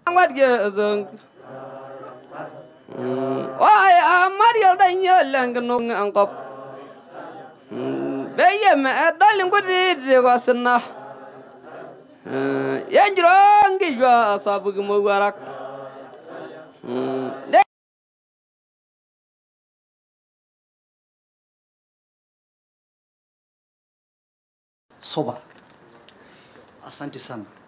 What you why Mario Daniel Langan Uncle Bayam at darling what it was enough. Yanjong give you a Sabugumarak. Soba. Asante sana.